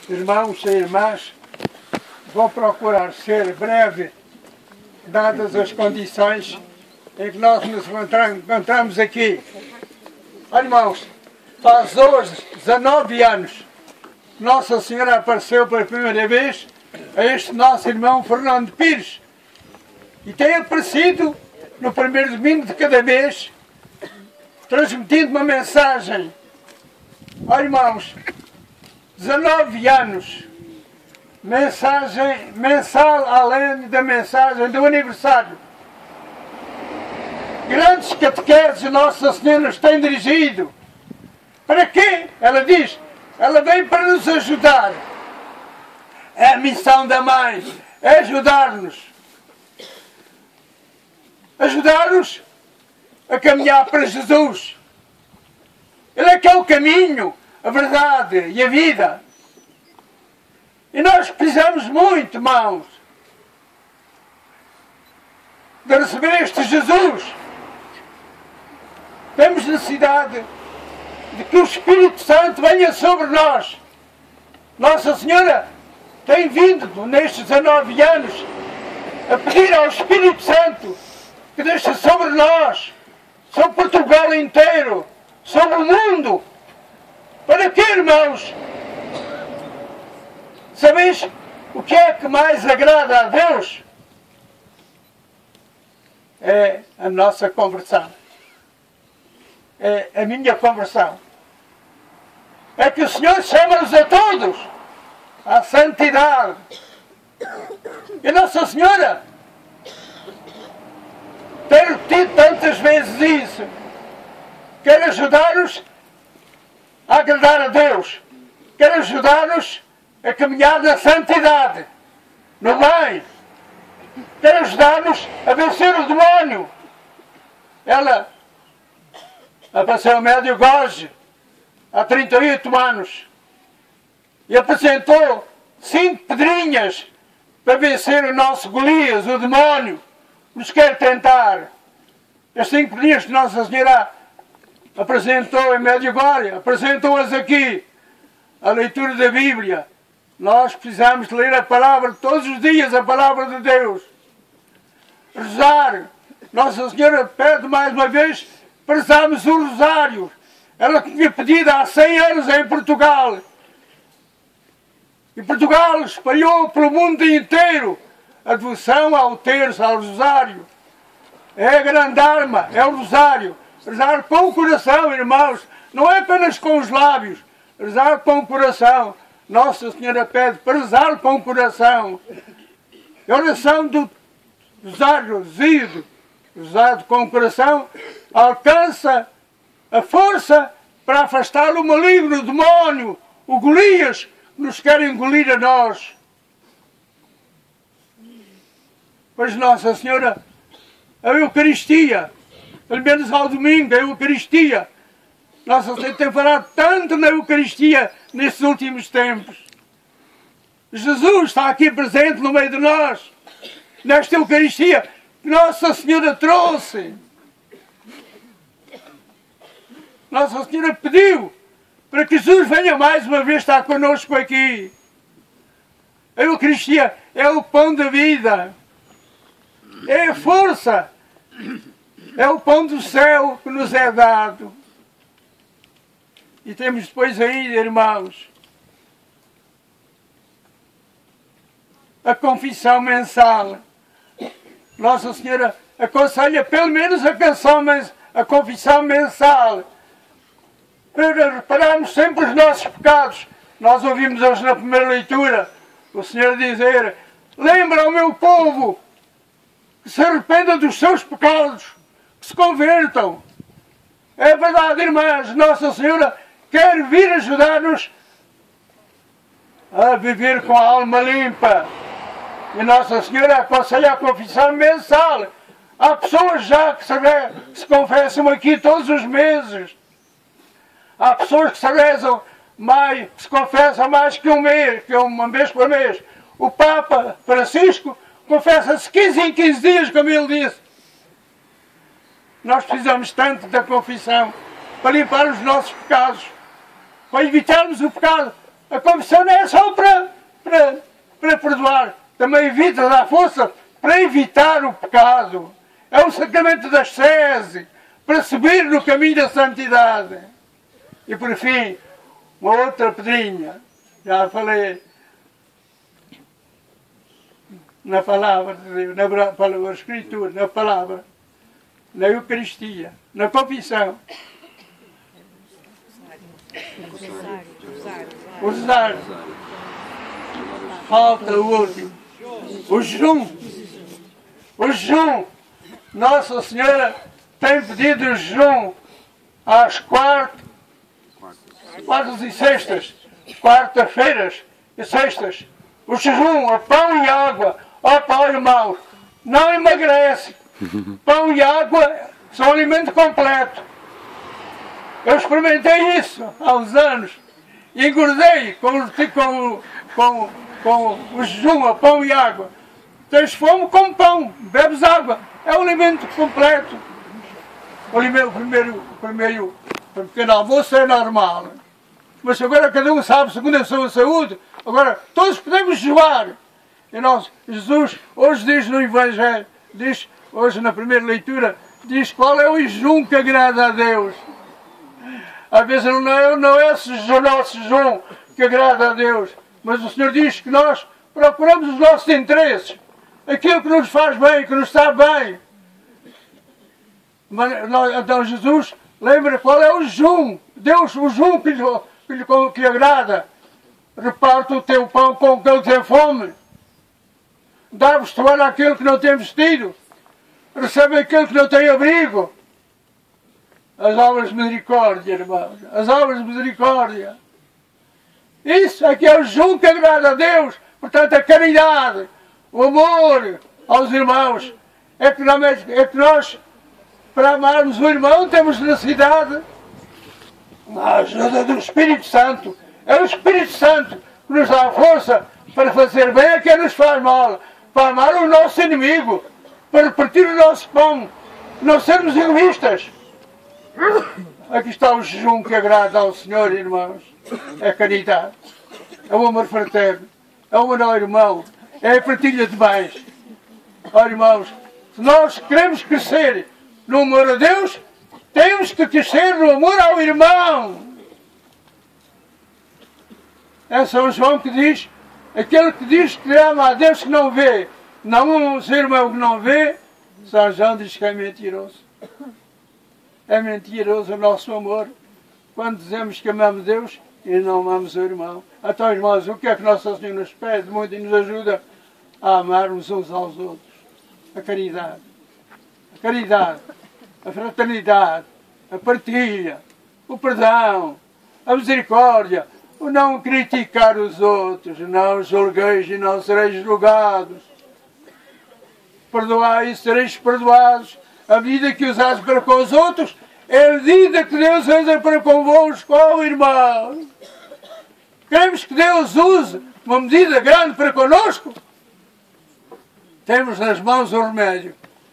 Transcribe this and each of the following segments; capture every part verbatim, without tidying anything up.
Irmãos e irmãs, vou procurar ser breve, dadas as condições em que nós nos encontramos aqui. Irmãos, faz hoje dezanove anos que Nossa Senhora apareceu pela primeira vez a este nosso irmão Fernando Pires e tem aparecido no primeiro domingo de cada mês, transmitindo uma mensagem. Ó irmãos, dezanove anos, mensagem mensal além da mensagem do aniversário. Grandes catequeses Nossa Senhora nos tem dirigido. Para quê? Ela diz, ela vem para nos ajudar. É a missão da Mãe, é ajudar-nos. Ajudar-nos a caminhar para Jesus. Ele é que é o caminho, a verdade e a vida. E nós precisamos muito, irmãos, de receber este Jesus. Temos necessidade de que o Espírito Santo venha sobre nós. Nossa Senhora tem vindo, nestes dezanove anos, a pedir ao Espírito Santo que deixe sobre nós, sobre Portugal inteiro, sobre o mundo. Para quê, irmãos? Sabeis o que é que mais agrada a Deus? É a nossa conversão. É a minha conversão. É que o Senhor chama-nos a todos à santidade. E Nossa Senhora tem repetido tantas vezes isso. Quer ajudar-nos a agradar a Deus. Quer ajudar-nos a caminhar na santidade, no bem. Quer ajudar-nos a vencer o demónio. Ela apareceu ao médio Gorge há trinta e oito anos e apresentou cinco pedrinhas para vencer o nosso Golias, o demónio, que nos quer tentar. As cinco pedrinhas que Nossa Senhora apresentou em Medjugorje, apresentou-as aqui. A leitura da Bíblia. Nós precisamos ler a palavra todos os dias, a palavra de Deus. Rezar. Nossa Senhora pede mais uma vez para rezarmos o rosário. Ela tinha pedido há cem anos em Portugal. E Portugal espalhou pelo mundo inteiro a devoção ao terço, ao rosário. É a grande arma, é o rosário. Rezar com o coração, irmãos. Não é apenas com os lábios. Rezar com o coração. Nossa Senhora pede para rezar com o coração. A oração do rosário rezido, rezado com o coração, alcança a força para afastar o maligno, o demónio, o Golias, que nos quer engolir a nós. Pois Nossa Senhora, a Eucaristia, pelo menos ao domingo, a Eucaristia, Nossa Senhora tem falado tanto na Eucaristia nestes últimos tempos. Jesus está aqui presente no meio de nós, nesta Eucaristia que Nossa Senhora trouxe. Nossa Senhora pediu para que Jesus venha mais uma vez estar connosco aqui. A Eucaristia é o pão da vida, é a força, é o pão do céu que nos é dado. E temos depois ainda, irmãos, a confissão mensal. Nossa Senhora aconselha pelo menos a, canção, a confissão mensal, para repararmos sempre os nossos pecados. Nós ouvimos hoje na primeira leitura o Senhor dizer: lembra ao meu povo que se arrependa dos seus pecados, que se convertam. É verdade, irmãs, Nossa Senhora quer vir ajudar-nos a viver com a alma limpa. E Nossa Senhora aconselha a confissão mensal. Há pessoas já que se, se confessam aqui todos os meses. Há pessoas que se rezam mais, que se confessam mais que um mês, que uma vez por mês. O Papa Francisco confessa-se quinze em quinze dias, como ele disse. Nós precisamos tanto da confissão para limpar os nossos pecados, para evitarmos o pecado A confissão não é só para, para, para perdoar, também evita, dá força para evitar o pecado. É o sacramento da ascese, para subir no caminho da santidade. E por fim, uma outra pedrinha, já falei na palavra de Deus, na, na Escritura, na palavra, na Eucaristia, na confissão. O rosário. Falta o último. O jejum. O jejum. Nossa Senhora tem pedido o jejum às quartas, quartas e sextas, quartas-feiras e sextas. O jejum, a pão e água. Ó pão, irmãos, não emagrece. Pão e água são alimento completo. Eu experimentei isso há uns anos. E engordei com, com, com, com o jejum, a pão e água. Tens fome, come pão, bebes água. É o alimento completo. O, alimento, o primeiro, o primeiro o pequeno almoço é normal. Mas agora cada um sabe, segundo a sua saúde, agora todos podemos jejuar. E nós, Jesus, hoje diz no Evangelho, diz, hoje na primeira leitura, diz qual é o jejum que agrada a Deus. Às vezes não é, não é o nosso jejum que agrada a Deus, mas o Senhor diz que nós procuramos os nossos interesses, aquilo que nos faz bem, que nos sabe bem. Mas, então Jesus lembra qual é o jejum, Deus, o jejum que lhe, que lhe, que lhe agrada. Reparte o teu pão com aquele que tem fome, dá vestuário àquele que não tem vestido, recebe aquele que não tem abrigo. As obras de misericórdia, irmãos, as obras de misericórdia. Isso é que é o jejum que agrada a Deus. Portanto, a caridade, o amor aos irmãos. É que, não, é que nós, para amarmos o irmão, temos necessidade da ajuda do Espírito Santo. É o Espírito Santo que nos dá a força para fazer bem a quem nos faz mal, para amar o nosso inimigo, para repartir o nosso pão, não sermos egoístas. Aqui está o jejum que agrada ao Senhor, irmãos. É a caridade, é o amor fraterno, é o amor ao irmão, é a partilha de bens. Ó irmãos, se nós queremos crescer no amor a Deus, temos que crescer no amor ao irmão. É São João que diz, aquele que diz que ama a Deus que não vê, não ama o seu irmão que não vê, São João diz que é mentiroso. É mentiroso o nosso amor quando dizemos que amamos Deus e não amamos o irmão. Então, irmãos, o que é que Nossa Senhora nos pede muito e nos ajuda a amarmos uns aos outros? A caridade. A caridade, a fraternidade, a partilha, o perdão, a misericórdia, o não criticar os outros, não julgueis e não sereis julgados. Perdoai e sereis perdoados. A medida que usares para com os outros é a medida que Deus usa para convosco, ó irmão. Queremos que Deus use uma medida grande para connosco? Temos nas mãos o remédio.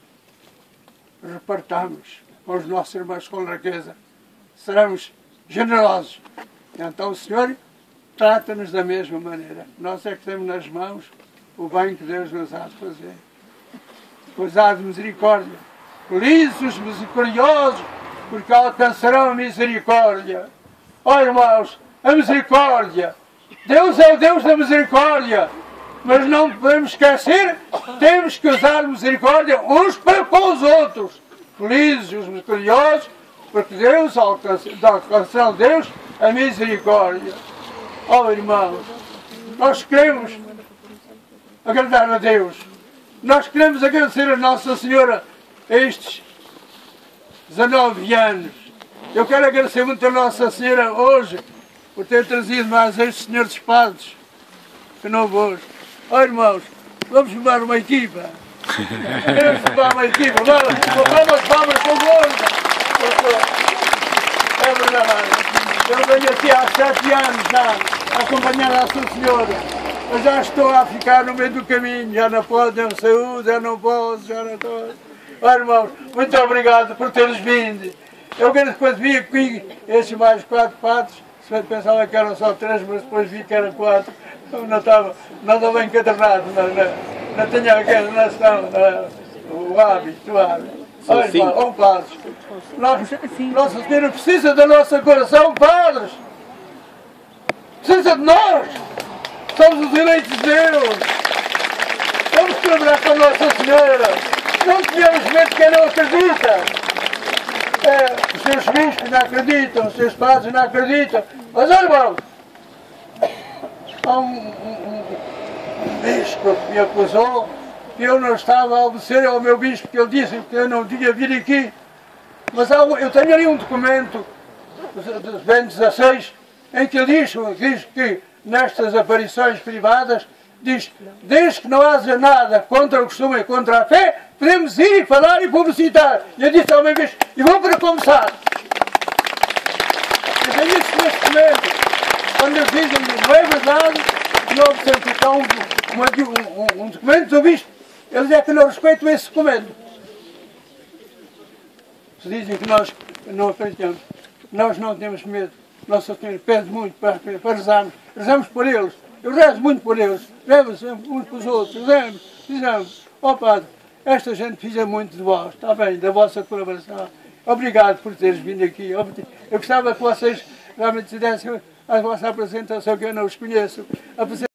Repartamos com os nossos irmãos com riqueza. Seremos generosos. Então o Senhor trata-nos da mesma maneira. Nós é que temos nas mãos o bem que Deus nos há de fazer. Pois há de misericórdia. Felizes os misericordiosos, porque alcançarão a misericórdia. Ó irmãos, a misericórdia. Deus é o Deus da misericórdia. Mas não podemos esquecer, temos que usar misericórdia uns para com os outros. Felizes os misericordiosos, porque Deus alcançarão Deus a misericórdia. Ó irmãos, nós queremos agradar a Deus. Nós queremos agradecer a Nossa Senhora estes dezanove anos. Eu quero agradecer muito a Nossa Senhora hoje por ter trazido mais estes senhores padres que não vos. Ó irmãos, vamos formar uma equipa. Queremos formar uma equipa. Vamos, vamos, vamos, convosco. É verdade. Eu venho aqui há sete anos já a acompanhar a Nossa Senhora. Eu já estou a ficar no meio do caminho, já não posso, tenho saúde, já não posso, já não estou. Ó irmãos, muito obrigado por teres vindo. Eu quero quando vi aqui estes mais quatro padres, Se pensava que eram só três, mas depois vi que eram quatro. Não estava nada bem encadernado, não, não, não tinha aquela nação, o hábito, o hábito. Olha, ó, padres, Nossa, Nossa Senhora precisa do nosso coração, padres. Precisa de nós. Somos os eleitos de Deus. Vamos celebrar com a Nossa Senhora. Não tenhamos medo de quem não acredita. É, os seus bispos não acreditam, os seus padres não acreditam. Mas olha, irmão, há um, um, um bispo que me acusou que eu não estava a obedecer ao meu bispo, que ele disse que eu não tinha vindo aqui. Mas há, eu tenho ali um documento de Bento dezasseis em que ele diz, diz que nestas aparições privadas, diz, desde que não haja nada contra o costume e contra a fé, podemos ir e falar e publicitar. E eu disse ao meu bispo, e vou para começar. Eu tenho isso neste documento. Quando eles dizem que não é verdade, que não obstante que há um, um, um, um documento do bispo, eles é que não respeitam esse documento. Se dizem que nós não acreditamos, nós não temos medo. Nossa Senhora pede muito para, para rezarmos. Rezamos por eles. Eu rezo muito por eles. Rezo uns para os outros. Rezamos. Dizemos, ó oh, Padre, esta gente precisa muito de vós. Está bem, da vossa colaboração. Obrigado por teres vindo aqui. Eu gostava que vocês realmente fizessem a vossa apresentação, que eu não os conheço.